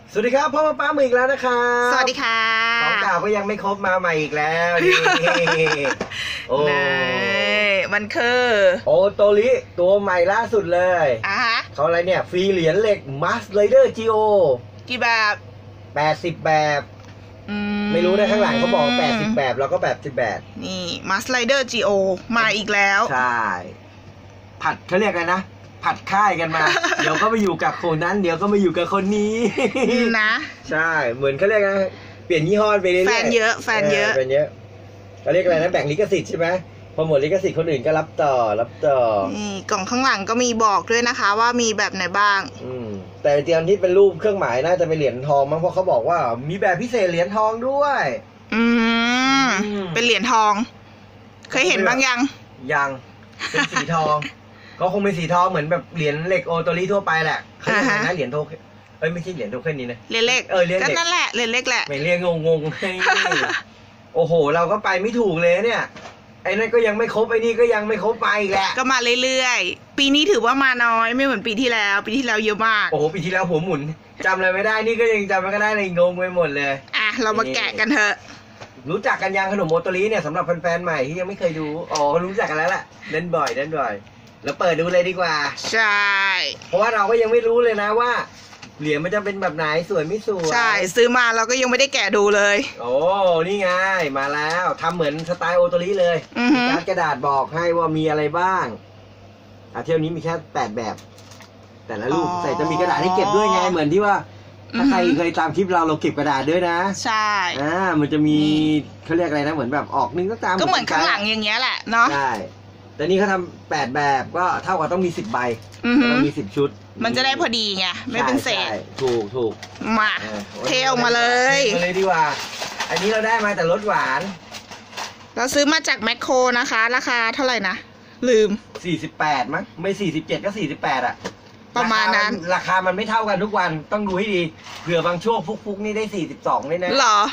สวัสดีครับพ่อป้ามืออีกแล้วนะครับสวัสดีค่ะของเก่าก็ยังไม่ครบมาใหม่อีกแล้วนี่โอ้มันคือโอโตริตัวใหม่ล่าสุดเลยเขาอะไรเนี่ยฟรีเหรียญเหล็กมัสไรเดอร์จีโอกี่แบบ 80แบบไม่รู้นะข้างหลังเขาบอก80แบบแล้วก็แบบ10แบบนี่มัสไรเดอร์จีโอมาอีกแล้วใช่ผัดเขาเรียกอะไรนะผัดค่ายกันมา เดี๋ยวก็ไปอยู่กับคนนั้นเดี๋ยวก็มาอยู่กับคนนี้นะใช่เหมือนเขาเรียกนะเปลี่ยนยี่ห้อไปเรื่อยๆแฟนเยอะแฟนเยอะเขาเรียกอะไรนะแบ่งลิขสิทธิ์ใช่ไหมพอหมดลิขสิทธิ์คนอื่นก็รับต่อนี่กล่องข้างหลังก็มีบอกด้วยนะคะว่ามีแบบไหนบ้างแต่เตรียมที่เป็นรูปเครื่องหมายน่าจะเป็นเหรียญทองมั้งเพราะเขาบอกว่ามีแบบพิเศษเหรียญทองด้วยเป็นเหรียญทองเคยเห็นบ้างยังเป็นสีทองก็คงเป็นสีทองเหมือนแบบเหรียญเหล็กโอโตริทั่วไปแหละเขาเรียกอะไรนะเหรียญโทไม่ใช่เหรียญโทเค็นนี้นะเหรียญเล็กก็นั่นแหละเหรียญเล็กแหละไม่เรียกงงโอ้โหเราก็ไปไม่ถูกเลยเนี่ยไอ้นั่นก็ยังไม่ครบไอ้นี่ก็ยังไม่ครบไปอีกแหละก็มาเรื่อยๆปีนี้ถือว่ามาน้อยไม่เหมือนปีที่แล้วเยอะมากโอ้โหปีที่แล้วหัวหมุนจำอะไรไม่ได้นี่ก็ยังจำไม่ได้เลยงงไปหมดเลยเรามาแกะกันเถอะรู้จักกันยังขนมโอโตริเนี่ยสำหรับแฟนๆใหม่ที่ยังไม่เคยดูรู้จักกันแล้วแหละเล่นบ่อยแล้วเปิดดูเลยดีกว่าใช่เพราะว่าเราก็ยังไม่รู้เลยนะว่าเหรียญมันจะเป็นแบบไหนสวยไม่สวยใช่ซื้อมาเราก็ยังไม่ได้แกะดูเลยโอ้นี่ไงมาแล้วทำเหมือนสไตล์โอโตริเลยมีการกระดาษบอกให้ว่ามีอะไรบ้างเที่ยวนี้มีแค่8แบบแต่ละรูปใส่จะมีกระดาษให้เก็บด้วยไงเหมือนที่ว่าถ้าใครเคยตามคลิปเราเก็บกระดาษด้วยนะใช่มันจะมีเขาเรียกอะไรนะเหมือนแบบออกนึงก็ตามก็เหมือนข้างหลังอย่างเงี้ยแหละเนาะใช่แต่นี่เขาทำ8แบบก็เท่ากับต้องมี10ใบต้องมี10ชุดมันจะได้พอดีไงไม่เป็นเศษถูกมาเทออกมาเลยดีกว่าอันนี้เราได้มาแต่รสหวานเราซื้อมาจากแมคโครนะคะราคาเท่าไหร่นะลืม 48มั้งไม่47ก็48อ่ะประมาณนั้นราคามันไม่เท่ากันทุกวันต้องดูให้ดีเผื่อบางช่วงฟุกนี่ได้42เลยนะหรอ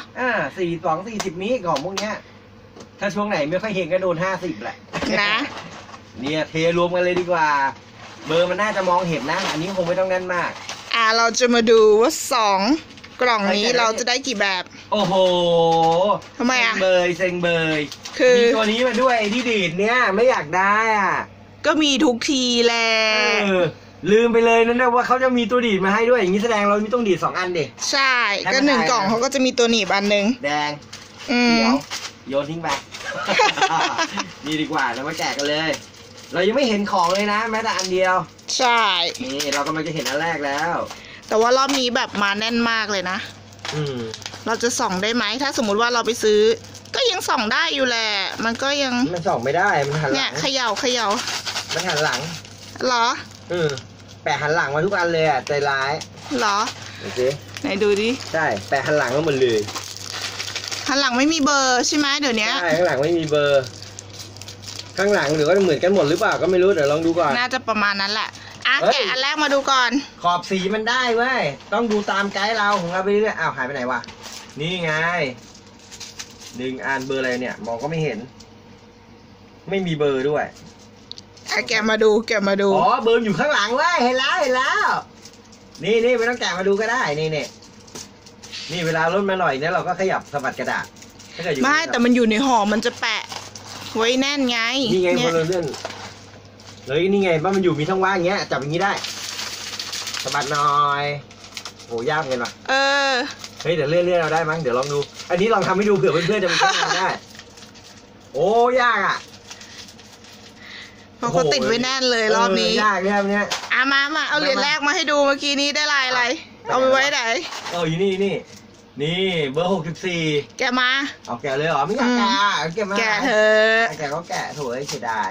42 40นี้ของพวกเนี้ยถ้าช่วงไหนไม่ค่อยเฮงก็โดน50แหละนะเนี่ยเทรวมกันเลยดีกว่าเบอร์มันน่าจะมองเห็นนะอันนี้คงไม่ต้องแน่นมากเราจะมาดูว่า2กล่องนี้เราจะได้กี่แบบโอ้โหทำไมเซ็งเบยคือมีตัวนี้มาด้วยที่ดีดเนี่ยไม่อยากได้ก็มีทุกทีแหละลืมไปเลยนั่นนะว่าเขาจะมีตัวดีดมาให้ด้วยอย่างนี้แสดงเรามีต้องดีด2อันดิใช่ก็1กล่องเขาก็จะมีตัวหนีบอันนึงแดงเดี๋ยวโยนทิ้งไปนี่ดีกว่าเรามาแกะกันเลยเรายังไม่เห็นของเลยนะแม้แต่อันเดียวใช่นี่เรากำลังจะเห็นอันแรกแล้วแต่ว่ารอบนี้แบบมาแน่นมากเลยนะเราจะส่องได้ไหมถ้าสมมุติว่าเราไปซื้อก็ยังส่องได้อยู่แหละมันก็ยังมันส่องไม่ได้มันหันหลังเนี่ยเขย่ามันหันหลังเหรอแปะหันหลังมาทุกอันเลยใจร้ายเหรอไหนดูดิใช่แปะหันหลังมาหมดเลยข้างหลังไม่มีเบอร์ใช่ไหมเดี๋ยวนี้ใช่ข้างหลังไม่มีเบอร์ข้างหลังหรือว่าเหมือนกันหมดหรือเปล่าก็ไม่รู้เดี๋ยวลองดูก่อนน่าจะประมาณนั้นแหละแกะอันแรกมาดูก่อนขอบสีมันได้เว้ยต้องดูตามไกด์เราของเราไปเรื่อยหายไปไหนวะนี่ไง1อันเบอร์อะไรเนี่ยมองก็ไม่เห็นไม่มีเบอร์ด้วยแกะมาดูเบอร์อยู่ข้างหลังเว้ยเห็นแล้วนี่ไม่ต้องแกะมาดูก็ได้นี่เวลารถมาหน่อยเนี่ยเราก็ขยับสะบัดกระดาษไม่แต่มันอยู่ในห่อมันจะแปะไว้แน่นไงนี่ไงคนละเรื่องเลยนี่ไงบ้านมันอยู่มีช่องว่างอย่างเงี้ยจับอย่างนี้ได้สะบัดหน่อยโหยากเกินว่ะเฮ้ยเดี๋ยวเลื่อนเราได้มั้งเดี๋ยวลองดูอันนี้ลองทำให้ดูเผื่อเพื่อนๆจะมาทำได้โอ้ยากเพราะเขาติดไว้แน่นเลยรอบนี้ยากเนี่ยเนี่ยมาเอาเหรียญแรกมาให้ดูเมื่อกี้นี้ได้ลายอะไรเอาไปไว้ไหนอยู่นี่เบอร์64 แกมาเอาแกะเลยเหรอไม่อยากแกะมาแกะเถอะแกะก็แกะโถ่เสียดาย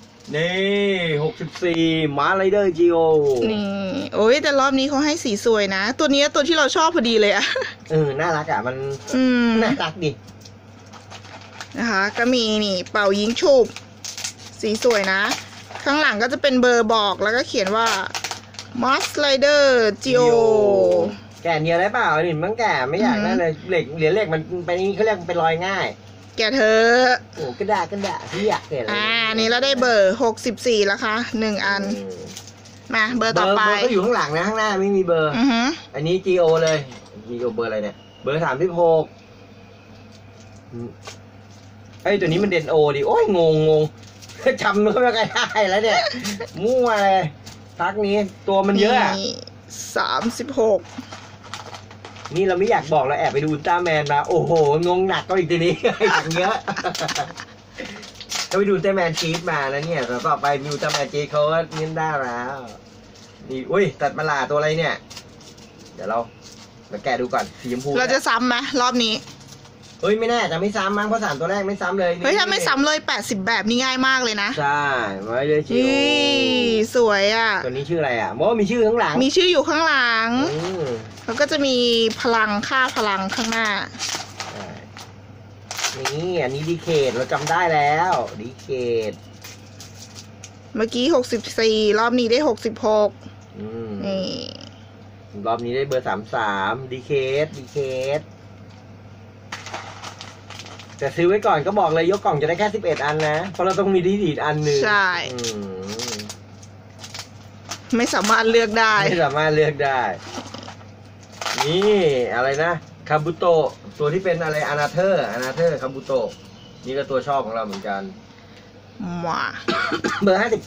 นี่64มาไรเดอร์จีโอนี่โอ้ยแต่รอบนี้เขาให้สีสวยนะตัวนี้ตัวที่เราชอบพอดีเลยน่ารักมันน่ารักดินะคะก็มีนี่เป่ายิงฉุบสีสวยนะข้างหลังก็จะเป็นเบอร์บอกแล้วก็เขียนว่า Mass Rider Geo แกะเนียได้เปล่านี่มันแกะไม่อยากได้เลยเหล็กเหรียญเหล็กมันเป็นนี้เขาเรียกเป็นรอยง่ายแกะเธอโอ้กระดาษที่อยากเห็นนี่เราได้เบอร์64แล้วค่ะ1อันมาเบอร์ต่อไปเบอร์ก็อยู่ข้างหลังนะข้างหน้าไม่มีเบอร์อันนี้ GO เลย GO เบอร์อะไรเนี่ยเบอร์36ไอ้ตัวนี้มันเดนโอดิโอ้ยงงจำไม่ค่อยได้แล้วเนี่ยมั่วเลยพักนี้ตัวมันเยอะอะ 36 นี่เราไม่อยากบอกเราแอบไปดูอุลตร้าแมนมาโอ้โหงงหนักก็อีกทีนี้อย่างเยอะก็ไปดูอุลตร้าแมนชีสมาแล้วเนี่ยต่อไปมีอุลตร้าแมนชีสเขาก็นิ่ได้แล้วนี่อุ้ยตัดมาลาตัวอะไรเนี่ยเดี๋ยวเราแกะดูก่อนสีชมพูเราจะซ้ำไหมรอบนี้เฮ้ยไม่แน่จะไม่ซ้ำมั้งเพราะ3ตัวแรกไม่ซ้ำเลยเฮ้ยถ้าไม่ซ้ำเลย80แบบนี่ง่ายมากเลยนะใช่ไม่เลยชิวสวยอ่ะตัวนี้ชื่ออะไรอ่ะว่ามีชื่อข้างหลังมีชื่ออยู่ข้างหลังแล้วก็จะมีพลังค่าพลังข้างหน้านี่อันนี้ดีเคทเราจำได้แล้วดีเคทเมื่อกี้64รอบนี้ได้66นี่รอบนี้ได้เบอร์33ดีเคทแต่ซื้อไว้ก่อนก็บอกเลยยกกล่องจะได้แค่11อันนะเพราะเราต้องมีดีดีอันหนึ่งใช่ไม่สามารถเลือกได้ไม่สามารถเลือกได้นี่อะไรนะคาบุโตะตัวที่เป็นอะไรอนาเธอร์คาบุโตะนี่ก็ตัวชอบของเราเหมือนกันมาเบอร์59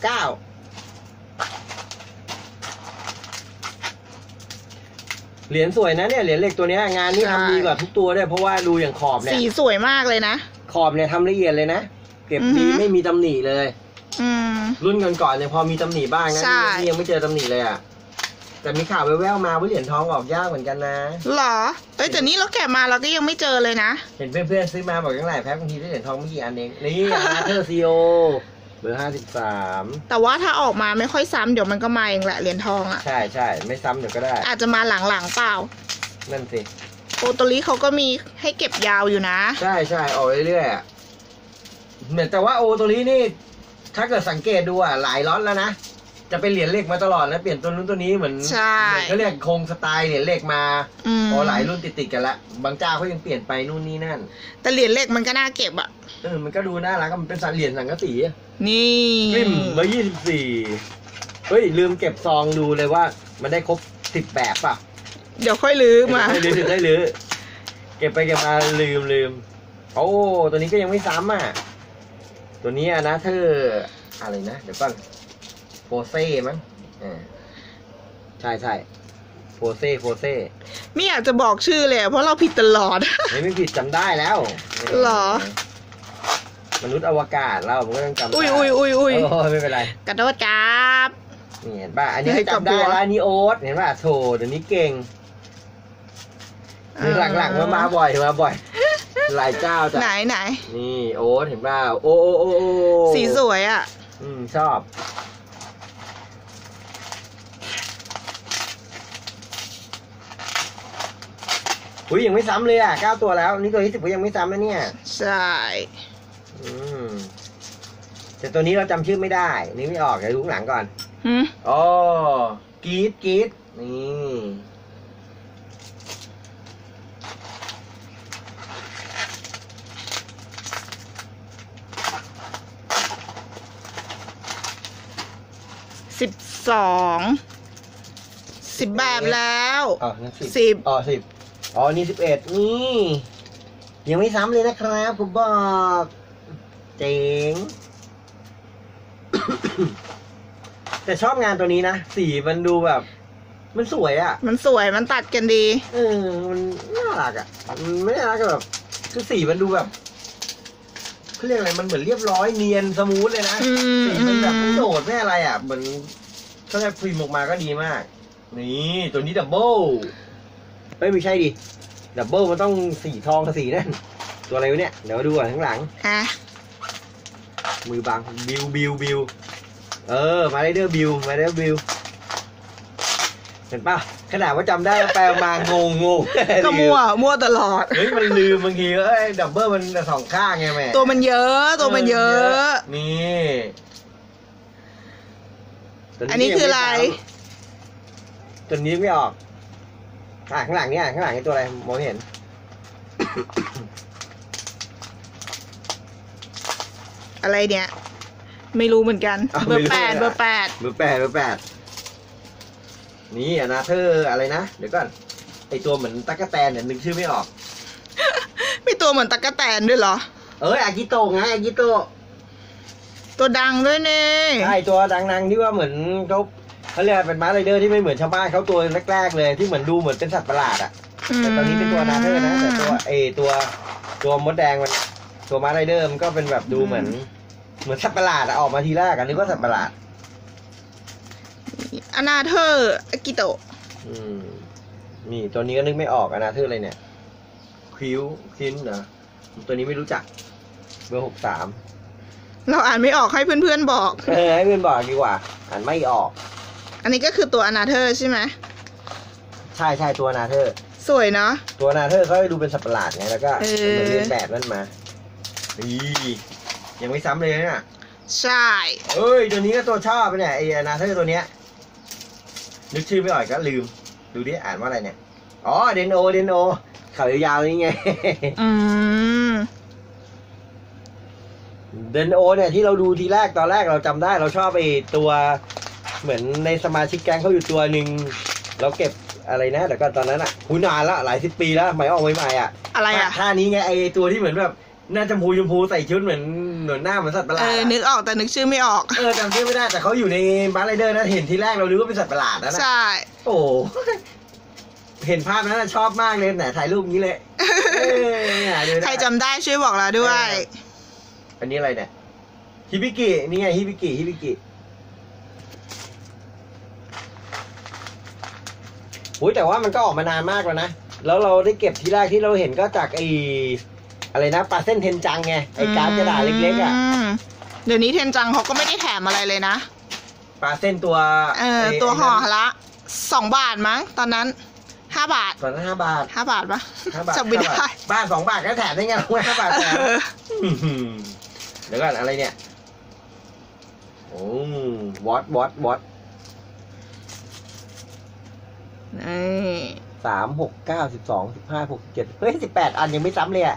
เหรียญสวยนะเนี่ยเหรียญเหล็กตัวนี้งานนี้ทำดีกว่าทุกตัวด้วยเพราะว่าดูอย่างขอบเนี่ยสีสวยมากเลยนะขอบเนี่ยทำละเอียดเลยนะเก็บดีไม่มีตำหนิเลยรุ่นก่อนเนี่ยพอมีตำหนิบ้างนะนี่ยังไม่เจอตำหนิเลยอ่ะแต่มีข่าวแว่วๆมาว่าเหรียญทองออกยากเหมือนกันนะหรอแต่นี่เราแกะมาเราก็ยังไม่เจอเลยนะเห็นเพื่อนๆซื้อมาบอกยังไงแพ็คบางทีได้เหรียญทองไม่กี่อันเองนี่อาร์เธอร์ซีโอเบอร์53 แต่ว่าถ้าออกมาไม่ค่อยซ้ำเดี๋ยวมันก็มาเองแหละเหรียญทองอ่ะใช่ไม่ซ้ำเดี๋ยวก็ได้อาจจะมาหลังๆเปล่านั่นสิโอโตริเขาก็มีให้เก็บยาวอยู่นะใช่ออกเรื่อยๆเหมือนแต่ว่าโอโตรินี่ถ้าเกิดสังเกตดูอ่ะหลายล็อตแล้วนะจะเป็นเหรียญเหล็กมาตลอดนะเปลี่ยนตัวนู้นตัวนี้เหมือนเขาเรียกโครงสไตล์เหรียญเหล็กมาพอหลายรุ่นติดกันละบางเจ้าเขายังเปลี่ยนไปนู่นนี่นั่นแต่เหรียญเหล็กมันก็น่าเก็บอ่ะมันก็ดูน่ารักมันเป็นเหรียญสังกะสีนี่กลิ่มเบอร์24เฮ้ยลืมเก็บซองดูเลยว่ามันได้ครบ10แบบป่ะเดี๋ยวค่อยลื้อมาได้ลื้อเก็บไปเก็บมาลืมโอ้ตัวนี้ก็ยังไม่ซ้ำอ่ะตัวนี้นะเธออะไรนะเดี๋ยวก่อนโฟเซ่มั้งใช่โฟเซ่ไม่อยากจะบอกชื่อเลยเพราะเราผิดตลอดไม่ผิดจำได้แล้วหรอมนุษย์อวกาศเราผมก็ต้องจำได้อุ้ยไม่เป็นไรกระโดดจับนี่เห็นป่ะอันนี้จำได้แล้วนี่โอ๊ตเห็นป่ะโถเดี๋ยวนี้เก่งหลังมาบ่อยหลายเจ้าจ้ะไหนนี่โอ๊ตเห็นป่ะโอ้สีสวยอ่ะชอบอุ้ยยังไม่ซ้ำเลยอ่ะ9ตัวแล้วนี่ตัวที่10ก็ยังไม่ซ้ำนะเนี่ยใช่แต่ตัวนี้เราจำชื่อไม่ได้นี่ไม่ออกเดี๋ยวดูข้างหลังก่อนอ๋อกีดนี่10แบบแล้ว 10อ๋อนี่11นี่ยังไม่ซ้ำเลยนะครับผมบอกเจ๋ง แต่ชอบงานตัวนี้นะสีมันดูแบบมันสวยอ่ะมันสวยมันตัดกันดีมันน่ารักอ่ะมันไม่น่ารักแบบคือสีมันดูแบบเขาเรียกอะไรมันเหมือนเรียบร้อยเนียนสมูทเลยนะสีมันแบบไม่โดดไม่อะไรอ่ะเหมือนถ้าได้พิมพ์ออกมาก็ดีมากนี่ตัวนี้ดับเบิลไม่ใช่ดิดับเบิลมันต้องสีทองกับสีนั่นตัวอะไรวะเนี่ยเดี๋ยวดูก่อนข้างหลังมือบังบิวมาได้เด้อบิวเห็นป่ะขนาดว่าจำได้แปลมางงก็มั่วตลอดเฮ้ยมันลืมบางทีดับเบิลมันสองข้างไงแม่ตัวมันเยอะนี่อันนี้คืออะไรตัวนี้ไม่ออกข้างหลังนี่ข้างหลังนี่ตัวอะไรมองเห็นอะไรเนี่ยไม่รู้เหมือนกันเบอร์ 8 นี่อนาเธอร์อะไรนะเดี๋ยวก่อนไอตัวเหมือนตั๊กแตนเนี่ยนึกชื่อไม่ออกมีตัวเหมือนตั๊กแตนด้วยเหรออากิโตะไงอากิโตะตัวดังด้วยเนี่ยใช่ตัวดังๆที่ว่าเหมือนเขาเรียกเป็นม้าไรเดอร์ที่ไม่เหมือนชาวบ้านเขาตัวแรกๆเลยที่เหมือนดูเหมือนเป็นสัตว์ประหลาดอ่ะแต่ตอนนี้เป็นตัวนาเธอร์นะแต่ตัวมดแดงมันตัวม้าไรเดอร์มันก็เป็นแบบดูเหมือนสัตว์ประหลาดอะออกมาทีแรกกันนึกว่าสัตว์ประหลาดอนาเธอร์อากิโตะนี่ตัวนี้ก็นึกไม่ออกอนาเธอร์อะไรเนี่ยคินเหรอตัวนี้ไม่รู้จักเบอร์63 เราอ่านไม่ออกให้เพื่อนๆบอกให้เพื่อนบอกดีกว่าอ่านไม่ออกอันนี้ก็คือตัวอนาเธอร์ใช่ไหมใช่ตัวอนาเธอร์สวยเนาะตัวอนาเธอร์เขาดูเป็นสัตว์ประหลาดไงแล้วก็มันเรียนแบบนั่นมายังไม่ซ้ำเลยเนี่ยใช่ตัวนี้ก็ตัวชอบเนี่ยไอ้อนาเธอร์ตัวเนี้ยนึกชื่อไม่ออกก็ลืมดูดิอ่านว่าอะไรเนี่ยอ๋อเดนโอเขายาวๆนี่ไงเดนโอเนี่ยที่เราดูทีแรกตอนแรกเราจำได้เราชอบไอ้ตัวเหมือนในสมาชิกแก๊งเขาอยู่ตัวหนึ่งเราเก็บอะไรนะแต่ก็ตอนนั้นอ่ะนานละหลาย10 ปีแล้วใหม่ออกใหม่ๆอ่ะอะไรอ่ะท่านี้ไงไอ้ตัวที่เหมือนแบบหน้าชมพูใส่ชุดเหมือนหน้าเหมือนสัตว์ประหลาดนึกออกแต่นึกชื่อไม่ออกจำชื่อไม่ได้แต่เขาอยู่ในบาร์ไรเดอร์นะเห็นทีแรกเราดูว่าเป็นสัตว์ประหลาดนะใช่โอ้เห็นภาพนั้นชอบมากเลยไหนถ่ายรูปนี้เลยใครจำได้ช่วยบอกเราด้วยอันนี้อะไรเนี่ยฮิบิกินี่ไงฮิบิกิแต่ว่ามันก็ออกมานานมากแล้วนะแล้วเราได้เก็บทีแรกที่เราเห็นก็จากอะไรนะปลาเส้นเทนจังไงไอ้การ์ดกระดาษเล็กๆอ่ะเดี๋ยวนี้เทนจังเขาก็ไม่ได้แถมอะไรเลยนะปลาเส้นตัวตัวห่อละ2 บาทมั้งตอนนั้น5 บาทตอนนั้น5 บาท 5 บาทปะจำไม่ได้บ้าน2 บาทก็แถมได้ไง5 บาทแถมเดี๋ยวก่อนอะไรเนี่ยวอต3 6 9 12 15 17เฮ้ย18 อันยังไม่ซ้ำเลยอ่ะ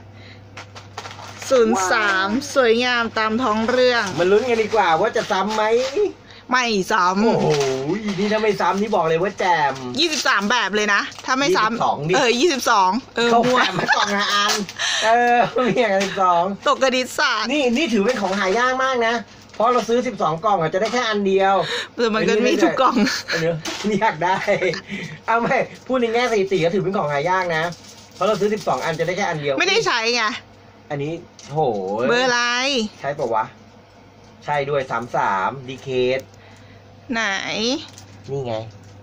03สวยงามตามท้องเรื่องมันลุ้นกันดีกว่าว่าจะซ้ำไหมไม่ซ้ำโอ้โหนี่ถ้าไม่ซ้ำนี่บอกเลยว่าแจม 23แบบเลยนะถ้าไม่ซ้ำ 22 เขาแถมมา2 อันมีอย่าง12 ตกกระดิษศาสตร์นี่ถือเป็นของหายากมากนะเพราะเราซื้อ12 กล่องอาจจะได้แค่อันเดียวแต่มันก็มีทุกกล่องนี่อยากได้เอาไม่พูดในแง่สถิติก็ถือเป็นของหายากนะเพราะเราซื้อ12 อันจะได้แค่อันเดียวไม่ได้ใช้ไงอันนี้โหเบอร์อะไรใช่ปะวะใช่ด้วย33ดีเคทไหนนี่ไง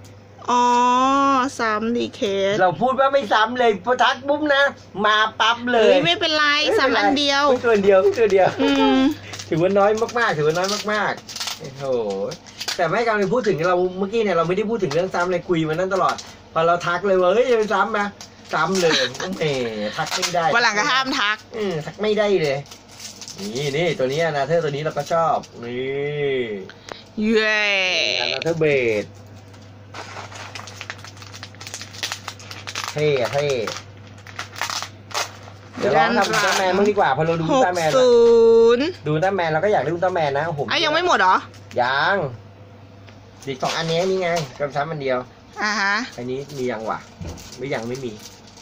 ซ้ำดีเคทเราพูดว่าไม่ซ้ำเลยพอทักปุ๊บนะมาปั๊บเลยไม่เป็นไรซ้ำอันเดียวตัวเดียวถือว่าน้อยมากๆโอ้โหแต่ไม่กำลังพูดถึงเราเมื่อกี้เนี่ยเราไม่ได้พูดถึงเรื่องซ้ำเลยคุยมานั่นตลอดพอเราทักเลยว่าเฮ้ยจะซ้ำนะซ้ำเลยทักไม่ได้วันหลังก็ห้ามทักทักไม่ได้เลยนี่ตัวนี้นะเธอตัวนี้เราก็ชอบนี่เย้นะเธอเบสเท่เดี๋ยวเราทำอุลตร้าแมนมั้งดีกว่าพอเราดูอุลตร้าแมนดูอุลตร้าแมนเราก็อยากได้อุลตร้าแมนนะผมยังไม่หมดเหรอยังอีก2 อันนี้นี่ไงกับซ้ำอันเดียวอันนี้มียังวะไม่มี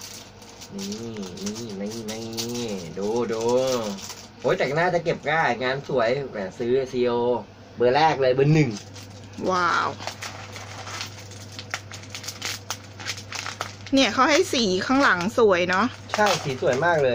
นี่ดูโอ้ยแต่งหน้าจะเก็บง่ายงานสวยแบบซื้อซีโอเบอร์แรกเลยเบอร์1 ว้าวเนี่ยเขาให้สีข้างหลังสวยเนาะใช่สีสวยมากเลย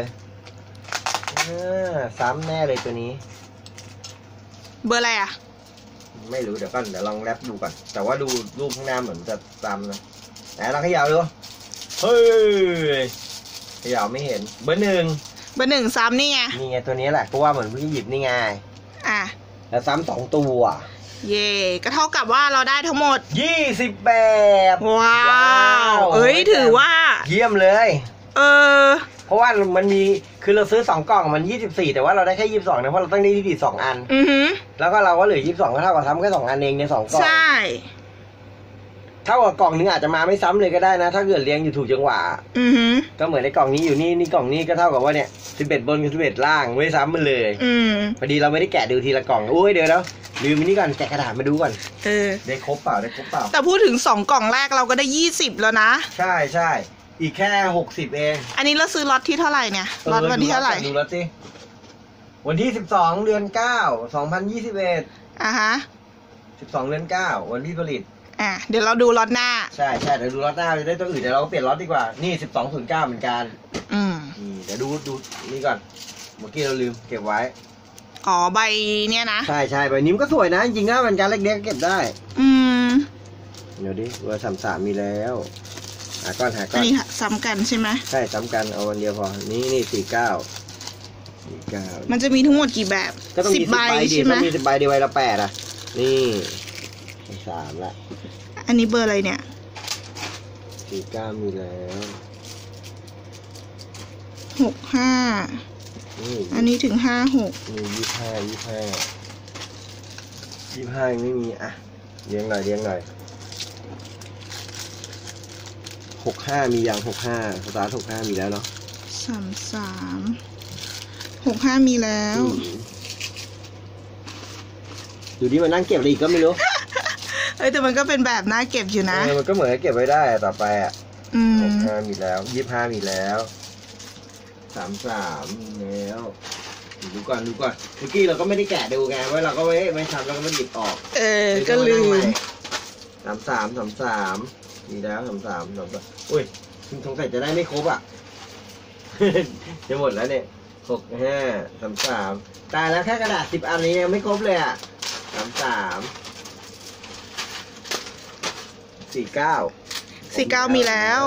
ซ้ำแน่เลยตัวนี้เบอร์อะไรอ่ะไม่รู้เดี๋ยวลองแรปดูก่อนแต่ว่าดูรูปข้างหน้าเหมือนจะซ้ำนะไหนลองขยับดูเฮ้ยขยับไม่เห็นเบอร์ 1ซ้ำนี่ไงตัวนี้แหละเพราะว่าเหมือนพี่หยิบนี่ไงแล้วซ้ำ2 ตัวเย่ก็เท่ากับว่าเราได้ทั้งหมด 20 แบบว้าวถือว่าเยี่ยมเลยเพราะว่ามันมีคือเราซื้อ2 กล่องมัน24แต่ว่าเราได้แค่22นะเพราะเราต้องได้ที่2 อันแล้วก็เราก็เหลือ22ก็เท่ากับซ้ำแค่2 อันเองใน2 กล่องใช่เท่ากับกล่องนึงอาจจะมาไม่ซ้ำเลยก็ได้นะถ้าเกิดเรียงอยู่ถูกจังหวะก็เหมือนในกล่องนี้อยู่นี่กล่องนี้ก็เท่ากับว่าเนี่ย11 บนกับ11 ล่างไม่ซ้ำมันเลยพอดีเราไม่ได้แกะดูทีละกล่องโอ้ยเดี๋ยวแล้วลืมนี่ก่อนแกะกระดาษมาดูก่อนได้ครบเปล่าแต่พูดถึง2 กล่องแรกเราก็ได้20แล้วนะใช่อีกแค่60เองอันนี้เราซื้อล็อตที่เท่าไหร่เนี่ยล็อตวันที่เท่าไหร่ดูล็อตสิวันที่12 เดือน 9 2021 ฮะ 12 เดือน 9วันที่ผลิตเดี๋ยวเราดูล็อตหน้าใช่เดี๋ยวดูล็อตหน้าจะได้ตัวอื่นเดี๋ยวเราก็เปลี่ยนล็อตดีกว่านี่1209เหมือนกันเดี๋ยวดูนี่ก่อนเมื่อกี้เราลืมเก็บไว้ใบเนี้ยนะใช่ใบนี้มันก็สวยนะจริงๆนะมันการเล็กๆเก็บได้เดี๋ยวดิว่า33มีแล้วหาก้อนอันนี้ซ้ำกันใช่ไหมใช่ซ้ำกันเอาวันเดียวพอนี่49 มันจะมีทั้งหมดกี่แบบก็ต้องมี10 ใบใช่ไหมต้องมี10 ใบดีใบละ8อ่ะนี่3ละอันนี้เบอร์อะไรเนี่ย 49มีแล้ว 65อันนี้ถึง56 มี25ยังไม่มีอ่ะเลี้ยงหน่อย65มีอย่าง65สตาร์ท65มีแล้วเนาะ 33 65มีแล้วอยู่ดีมันนั่งเก็บอะไรอีกก็ไม่รู้แต่มันก็เป็นแบบน่าเก็บอยู่นะมันก็เหมือนเก็บไว้ได้ต่อไปอ่ะ65มีแล้ว25มีแล้ว33มีแล้วดูก่อนเมื่อกี้เราก็ไม่ได้แกะดูไงว่าเราก็ไม่ทำเราก็ไม่หยิบออกก็ลืม 33มีแล้ว33อุ้ยสงสัยจะได้ไม่ครบอ่ะจะหมดแล้วเนี่ย65 33ตายแล้วแค่กระดาษ10 อันนี้ยังไม่ครบเลยอ่ะ33 49มีแล้ว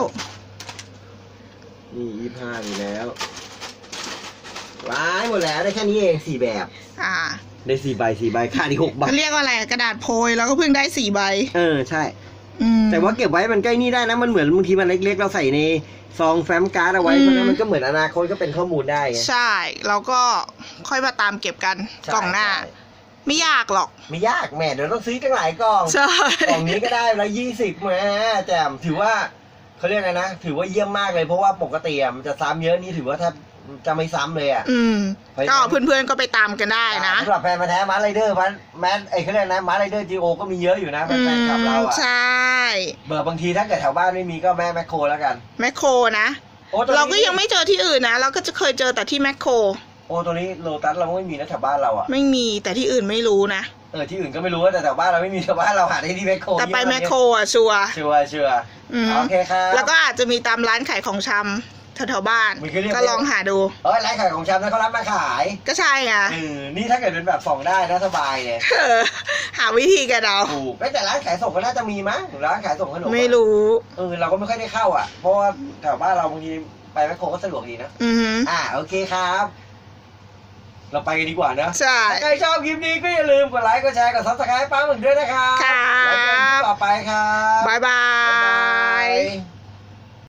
นี่25มีแล้วว้ายหมดแล้วได้แค่นี้เอง4 แบบได้4 ใบค่าที่6 ใบเรียกว่าอะไรกระดาษโพยแล้วก็เพิ่งได้4 ใบใช่แต่ว่าเก็บไว้มันใกล้นี่ได้นะมันเหมือนบางทีมันเล็กๆเราใส่ในซองแฟ้มการ์ดเอาไว้เพราะนั้นมันก็เหมือนอนาคตก็เป็นข้อมูลได้ใช่เราก็ค่อยมาตามเก็บกันกล่องหน้าไม่ยากหรอกไม่ยากแม่เดี๋ยวต้องซื้อตั้งหลายกล่องกล่องนี้ก็ได้ละ20แม่แจ่มถือว่าเขาเรียกไงนะถือว่าเยี่ยมมากเลยเพราะว่าปกติมันจะซ้ำเยอะนี่ถือว่าถ้าจะไม่ซ้ำเลยก็เพื่อนๆก็ไปตามกันได้นะสำหรับแฟนมาแท้มาร์ไรเดอร์แมสเขาเรียกนะมาร์ไรเดอร์GOก็มีเยอะอยู่นะแฟนคลับเราใช่บางทีถ้าเกิดแถวบ้านไม่มีก็แมคโครแล้วกันแมคโครนะเราก็ยังไม่เจอที่อื่นนะเราก็จะเคยเจอแต่ที่แมคโครตัวนี้โลตัสเราไม่มีนะแถวบ้านเราอ่ะไม่มีแต่ที่อื่นไม่รู้นะที่อื่นก็ไม่รู้แต่แถวบ้านเราไม่มีแถวบ้านเราหาได้ที่แมคโครแต่ไปแมคโครชัวร์โอเคครับแล้วก็อาจจะมีตามร้านขายของชำแถวบ้านก็ลองหาดูร้านขายของชำนั้นเขารับมาขายก็ใช่ไงนี่ถ้าเกิดเป็นแบบส่งได้นะสบายเลยหาวิธีกันเอาถูกแต่ร้านขายส่งก็น่าจะมีมั้งร้านขายส่งขนมไม่รู้เราก็ไม่ค่อยได้เข้าอ่ะเพราะว่าแถวบ้านเราบางทีไปแมคโครก็สะดวกดีนะโอเคครับเราไปกันดีกว่านะใช่ถ้าใครชอบคลิปนี้ก็อย่าลืมกดไลค์กดแชร์กดซับสไครป์ป้าหมึกด้วยนะครับค่ะแล้วเจอกันต่อไปครับบ๊ายบาย